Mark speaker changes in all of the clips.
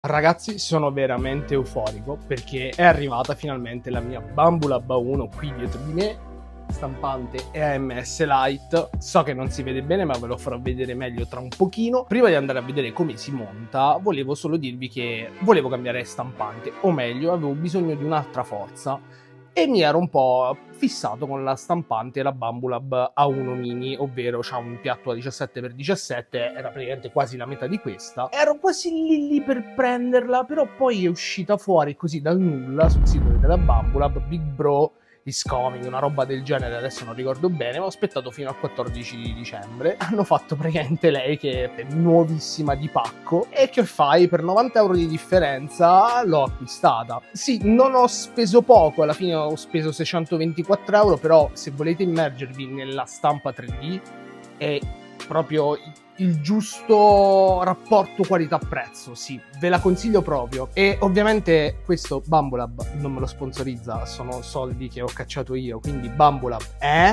Speaker 1: Ragazzi, sono veramente euforico perché è arrivata finalmente la mia Bambolab A1 qui dietro di me, stampante EMS Lite. So che non si vede bene, ma ve lo farò vedere meglio tra un pochino. Prima di andare a vedere come si monta, volevo solo dirvi che volevo cambiare stampante, o meglio, avevo bisogno di un'altra forza e mi ero un po' fissato con la stampante, la Bambolab A1 Mini, ovvero c'ha un piatto a 17x17, era praticamente quasi la metà di questa. Ero quasi lì per prenderla, però poi è uscita fuori così dal nulla sul sito della Bambolab, Big Bro is coming, una roba del genere, adesso non ricordo bene, ma ho aspettato fino al 14 di dicembre. Hanno fatto praticamente lei che è nuovissima di pacco e che fai? Per 90 euro di differenza l'ho acquistata. Sì, non ho speso poco, alla fine ho speso 624 euro, però se volete immergervi nella stampa 3D è proprio il giusto rapporto qualità-prezzo, sì, ve la consiglio proprio. E ovviamente questo Bambolab non me lo sponsorizza, sono soldi che ho cacciato io, quindi Bambolab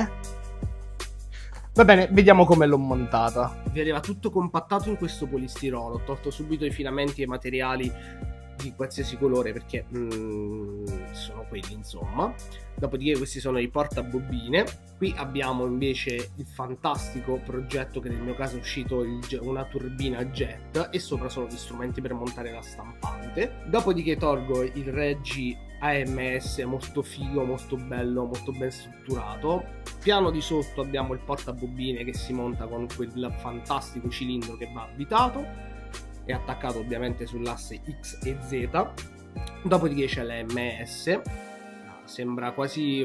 Speaker 1: Va bene, vediamo come l'ho montata. Vi arriva tutto compattato in questo polistirolo, ho tolto subito i filamenti e i materiali di qualsiasi colore perché sono quelli, insomma. Dopodiché questi sono i portabobine. Qui abbiamo invece il fantastico progetto che nel mio caso è uscito, una turbina jet, e sopra sono gli strumenti per montare la stampante. Dopodiché tolgo il reggi AMS molto figo, molto bello, molto ben strutturato. Piano di sotto abbiamo il portabobine che si monta con quel fantastico cilindro che va avvitato, è attaccato ovviamente sull'asse X e Z. Dopodiché c'è l'AMS, sembra quasi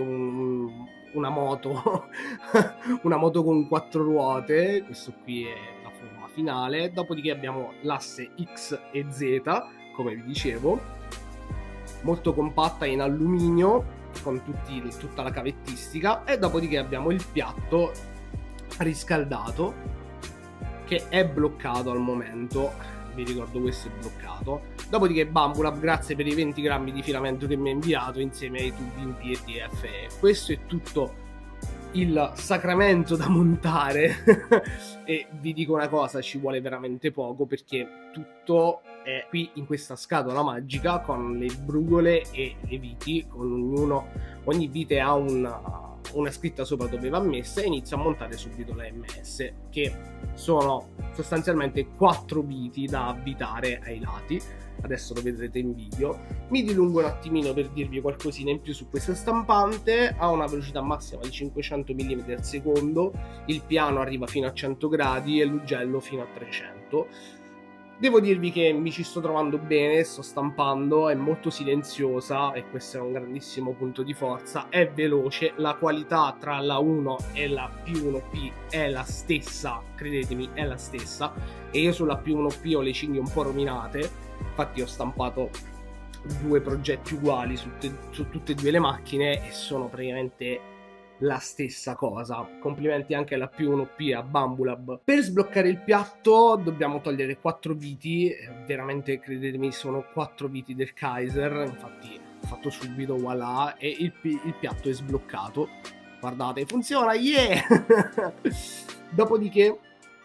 Speaker 1: una moto una moto con 4 ruote. Questo qui è la forma finale. Dopodiché abbiamo l'asse X e Z, come vi dicevo, molto compatta in alluminio con tutta la cavettistica. E dopodiché abbiamo il piatto riscaldato che è bloccato al momento. Vi ricordo, questo è bloccato. Dopodiché Bambolab, grazie per i 20 grammi di filamento che mi ha inviato insieme ai tubi in PETF. Questo è tutto il sacramento da montare e vi dico una cosa, ci vuole veramente poco perché tutto è qui in questa scatola magica con le brugole e le viti, con ogni vite ha una scritta sopra dove va messa, e inizio a montare subito la MS, che sono sostanzialmente 4 viti da avvitare ai lati. Adesso lo vedrete in video. Mi dilungo un attimino per dirvi qualcosina in più su questa stampante. Ha una velocità massima di 500 mm al secondo, il piano arriva fino a 100 gradi e l'ugello fino a 300. Devo dirvi che mi ci sto trovando bene, sto stampando, è molto silenziosa e questo è un grandissimo punto di forza, è veloce, la qualità tra la 1 e la P1P è la stessa, credetemi, è la stessa, e io sulla P1P ho le cinghie un po' rovinate, infatti ho stampato 2 progetti uguali su tutte e 2 le macchine e sono praticamente la stessa cosa. Complimenti anche alla P1P, a Bambolab. Per sbloccare il piatto dobbiamo togliere 4 viti, veramente credetemi sono 4 viti del Kaiser, infatti ho fatto subito, voilà, e il piatto è sbloccato. Guardate, funziona, yeah! Dopodiché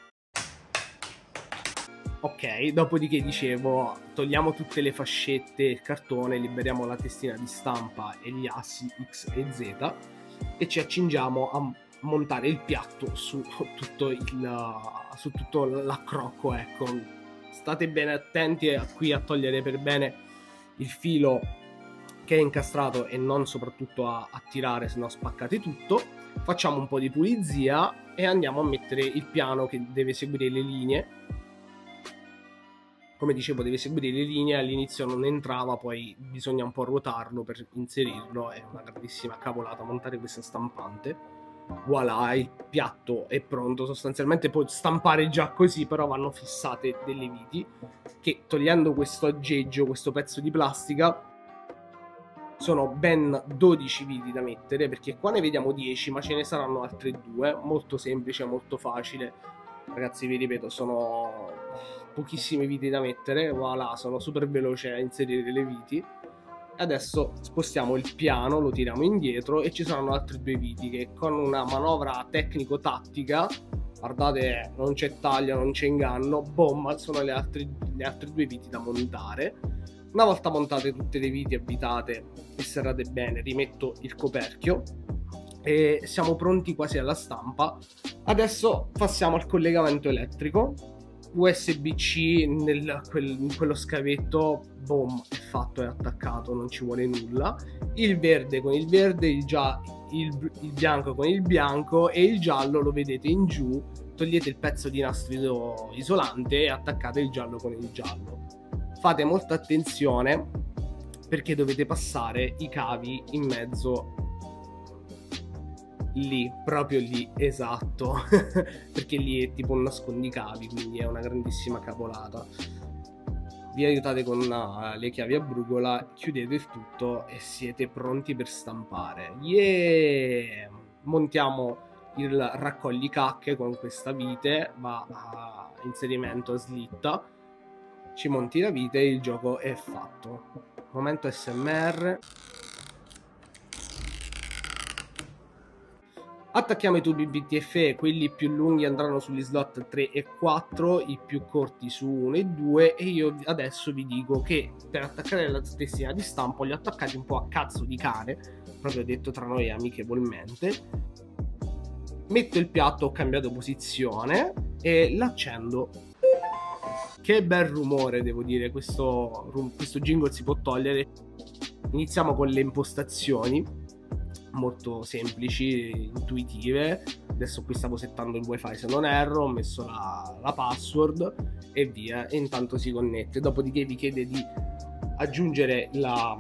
Speaker 1: dicevo, togliamo tutte le fascette, il cartone, liberiamo la testina di stampa e gli assi X e Z e ci accingiamo a montare il piatto su tutto l'accrocco, ecco. State bene attenti qui a togliere per bene il filo che è incastrato e non soprattutto a tirare, se no spaccate tutto. Facciamo un po' di pulizia e andiamo a mettere il piano che deve seguire le linee. Come dicevo, deve seguire le linee, all'inizio non entrava, poi bisogna un po' ruotarlo per inserirlo, è una grandissima cavolata montare questa stampante. Voilà, il piatto è pronto, sostanzialmente puoi stampare già così, però vanno fissate delle viti, che togliendo questo aggeggio, questo pezzo di plastica, sono ben 12 viti da mettere, perché qua ne vediamo 10, ma ce ne saranno altre 2, molto semplice, molto facile. Ragazzi, vi ripeto, sono pochissime viti da mettere, voilà, sono super veloce a inserire le viti. Adesso spostiamo il piano, lo tiriamo indietro e ci saranno altri 2 viti che con una manovra tecnico-tattica guardate, non c'è taglio, non c'è inganno, boom, sono le altre 2 viti da montare. Una volta montate tutte le viti avvitate e serrate bene, rimetto il coperchio e siamo pronti quasi alla stampa. Adesso passiamo al collegamento elettrico. USB-C in quello scavetto, boom, è fatto, è attaccato, non ci vuole nulla. Il verde con il verde, il bianco con il bianco e il giallo lo vedete in giù. Togliete il pezzo di nastro isolante e attaccate il giallo con il giallo. Fate molta attenzione perché dovete passare i cavi in mezzo lì, proprio lì, esatto, perché lì è tipo un nascondicavi, quindi è una grandissima cavolata. Vi aiutate con le chiavi a brugola, chiudete il tutto e siete pronti per stampare. Yeah! Montiamo il raccoglicacche con questa vite, va a inserimento a slitta, ci monti la vite e il gioco è fatto. Momento SMR. Attacchiamo i tubi VTFE, quelli più lunghi andranno sugli slot 3 e 4, i più corti su 1 e 2 e io adesso vi dico che per attaccare la testina di stampo li ho attaccati un po' a cazzo di cane, proprio detto tra noi amichevolmente. Metto il piatto, ho cambiato posizione e l'accendo. Che bel rumore, devo dire, questo jingle si può togliere. Iniziamo con le impostazioni molto semplici, intuitive. Adesso qui stavo settando il wifi se non erro, ho messo la password e via, e intanto si connette. Dopodiché vi chiede di aggiungere la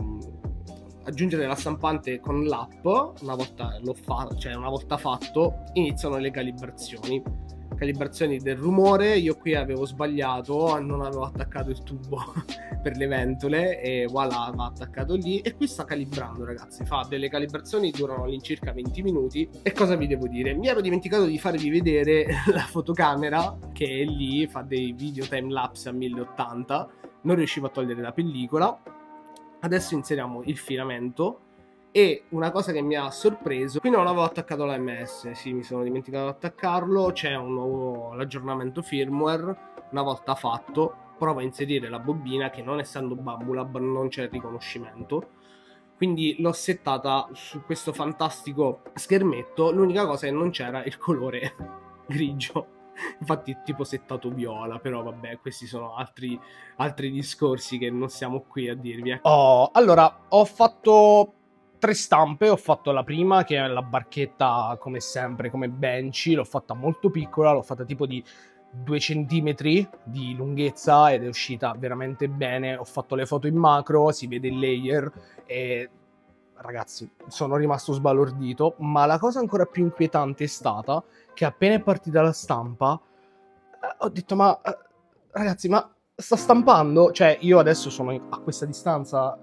Speaker 1: stampante con l'app. Una volta fatto iniziano le calibrazioni del rumore. Io qui avevo sbagliato, non avevo attaccato il tubo per le ventole e voilà, va attaccato lì e qui sta calibrando, ragazzi. Fa delle calibrazioni, durano all'incirca 20 minuti. E cosa vi devo dire? Mi ero dimenticato di farvi vedere la fotocamera che è lì, fa dei video time lapse a 1080, non riuscivo a togliere la pellicola. Adesso inseriamo il filamento. E una cosa che mi ha sorpreso, qui non avevo attaccato l'AMS, sì, mi sono dimenticato di attaccarlo. C'è un nuovo aggiornamento firmware. Una volta fatto, provo a inserire la bobina che, non essendo Bambulab, non c'è il riconoscimento, quindi l'ho settata su questo fantastico schermetto. L'unica cosa è che non c'era il colore grigio, infatti tipo settato viola, però vabbè, questi sono altri discorsi che non siamo qui a dirvi. Allora, ho fatto 3 stampe. Ho fatto la prima, che è la barchetta come sempre, come Benchy, l'ho fatta molto piccola, l'ho fatta tipo di 2 centimetri di lunghezza ed è uscita veramente bene. Ho fatto le foto in macro, si vede il layer e ragazzi sono rimasto sbalordito. Ma la cosa ancora più inquietante è stata che appena è partita la stampa ho detto ma ragazzi, ma sta stampando? Cioè io adesso sono a questa distanza,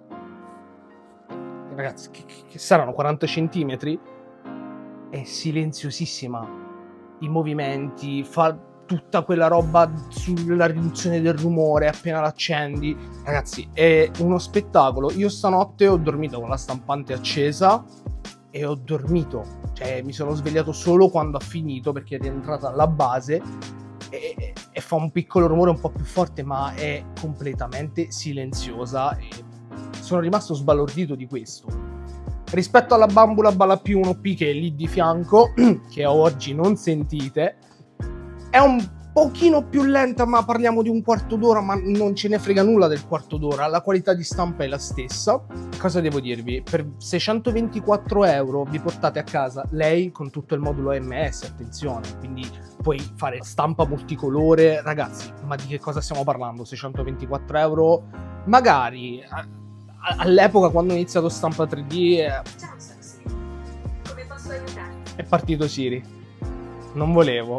Speaker 1: ragazzi, che saranno 40 centimetri, è silenziosissima, i movimenti, fa tutta quella roba sulla riduzione del rumore appena l'accendi. Ragazzi, è uno spettacolo. Io stanotte ho dormito con la stampante accesa e ho dormito, cioè mi sono svegliato solo quando ha finito, perché è rientrata alla base e fa un piccolo rumore un po' più forte, ma è completamente silenziosa e sono rimasto sbalordito di questo. Rispetto alla Bambulab, alla P1P che è lì di fianco, che oggi non sentite, è un pochino più lenta, ma parliamo di un quarto d'ora, ma non ce ne frega nulla del quarto d'ora, la qualità di stampa è la stessa. Cosa devo dirvi? Per 624 euro vi portate a casa lei con tutto il modulo AMS, attenzione, quindi puoi fare stampa multicolore. Ragazzi, ma di che cosa stiamo parlando? 624 euro? Magari all'epoca, quando ho iniziato stampa 3D,
Speaker 2: Ciao Saxi, come posso aiutarti?
Speaker 1: È partito Siri. Non volevo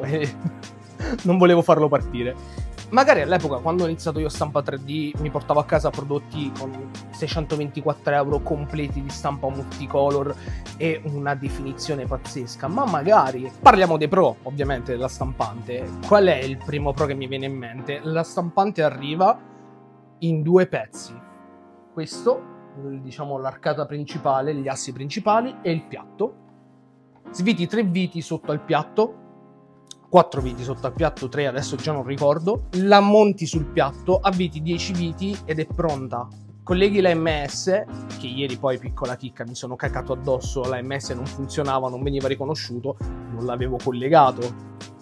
Speaker 1: farlo partire. Magari all'epoca, quando ho iniziato io stampa 3D, mi portavo a casa prodotti con 624 euro completi di stampa multicolor e una definizione pazzesca. Ma magari, parliamo dei pro, ovviamente, della stampante. Qual è il primo pro che mi viene in mente? La stampante arriva in 2 pezzi. Questo, diciamo l'arcata principale, gli assi principali e il piatto. Sviti 3 viti sotto al piatto, 4 viti sotto al piatto, 3 adesso già non ricordo, la monti sul piatto, avviti 10 viti ed è pronta. Colleghi l'AMS, che ieri poi, piccola chicca, mi sono cacato addosso, l'AMS non funzionava, non veniva riconosciuto, non l'avevo collegato.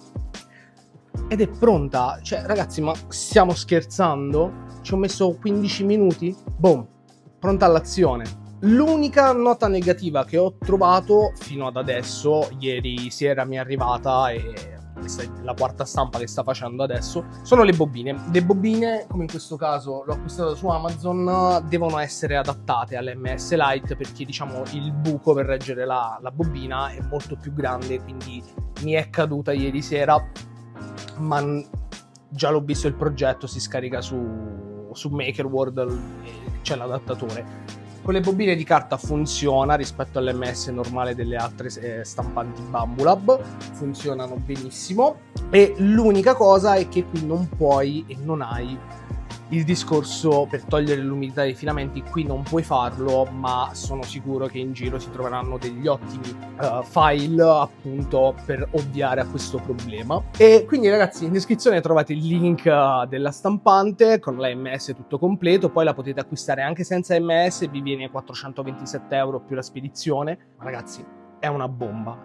Speaker 1: Ed è pronta. Cioè, ragazzi, ma stiamo scherzando? Ci ho messo 15 minuti? Boom, pronta all'azione. L'unica nota negativa che ho trovato fino ad adesso, ieri sera mi è arrivata e questa è la quarta stampa che sta facendo adesso, sono le bobine. Le bobine, come in questo caso l'ho acquistato su Amazon, devono essere adattate all'MS Lite perché, diciamo, il buco per reggere la bobina è molto più grande, quindi mi è caduta ieri sera, ma già l'ho visto il progetto, si scarica su MakerWorld, c'è l'adattatore. Con le bobine di carta funziona rispetto all'MS normale delle altre stampanti Bambulab, funzionano benissimo, e l'unica cosa è che qui non puoi e non hai il discorso per togliere l'umidità dei filamenti. Qui non puoi farlo, ma sono sicuro che in giro si troveranno degli ottimi file appunto per ovviare a questo problema. E quindi, ragazzi, in descrizione trovate il link della stampante con l'AMS tutto completo, poi la potete acquistare anche senza AMS, vi viene 427 euro più la spedizione. Ma ragazzi, è una bomba,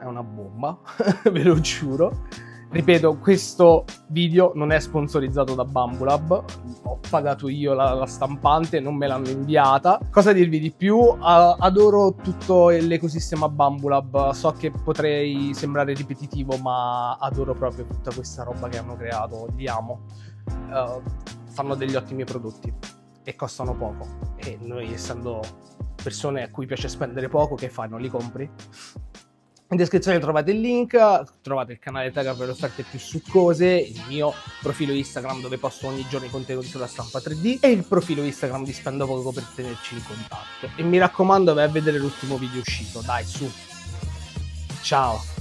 Speaker 1: ve lo giuro. Ripeto, questo video non è sponsorizzato da Bambulab, ho pagato io la stampante, non me l'hanno inviata. Cosa dirvi di più? Adoro tutto l'ecosistema Bambulab, so che potrei sembrare ripetitivo, ma adoro proprio tutta questa roba che hanno creato, li amo. Fanno degli ottimi prodotti e costano poco, e noi, essendo persone a cui piace spendere poco, che fai? Non li compri? In descrizione trovate il link, trovate il canale Tegar per le offerte più succose, il mio profilo Instagram dove posto ogni giorno i contenuti sulla stampa 3D e il profilo Instagram di Spendo Poco per tenerci in contatto. E mi raccomando, vai a vedere l'ultimo video uscito, dai, su. Ciao!